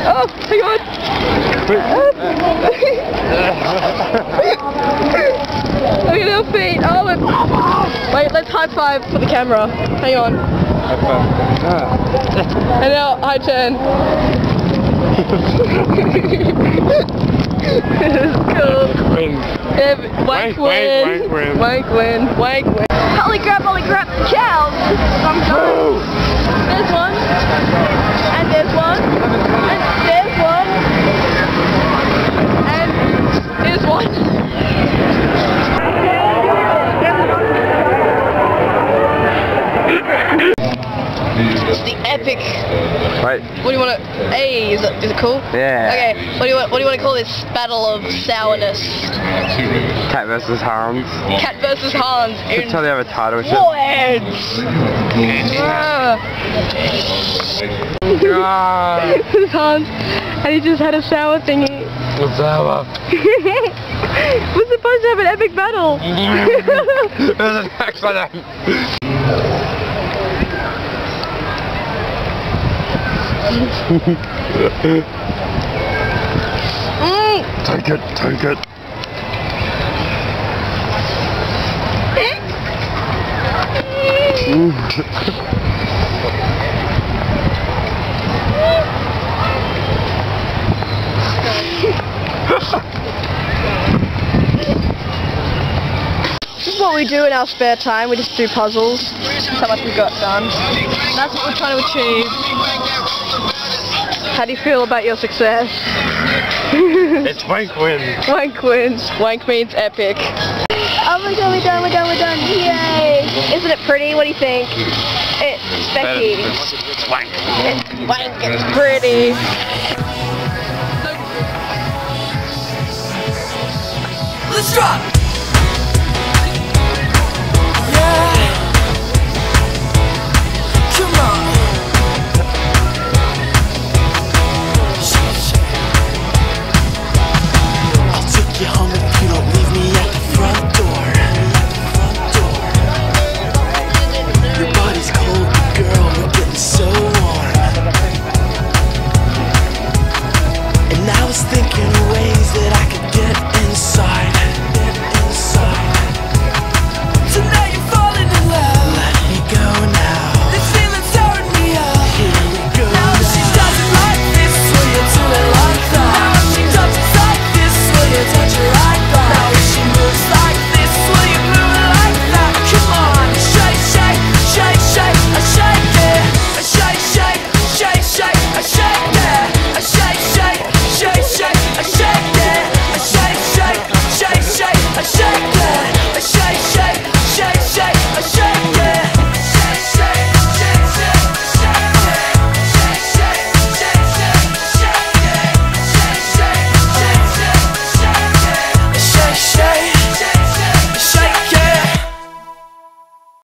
Oh, hang on. Look at our feet. Oh, wait, let's high five for the camera. Hang on. High five. And now, high turn. This is cool. Win. Wank win. Wank win. Wank win. Holy crap, cows! There's one. And there's one. And there's one. And here's one. It's the epic. Right. What do you want to? Hey, is it cool? Yeah. Okay. What do you want to call this battle of sourness? Katt versus Hans. Katt versus Hans. Just tell the other title. Words. This is Hans, and he just had a sour thingy. Sour. We're supposed to have an epic battle. There's an accident. Take it, take it. This is what we do in our spare time. We just do puzzles. That's how much we've got done. And that's what we're trying to achieve. How do you feel about your success? It's wank win. Wank wins. Wank means epic. Oh my god, we're done. Yay! Isn't it pretty? What do you think? It's Becky. It's wank. It's wank. It's pretty. Let's drop!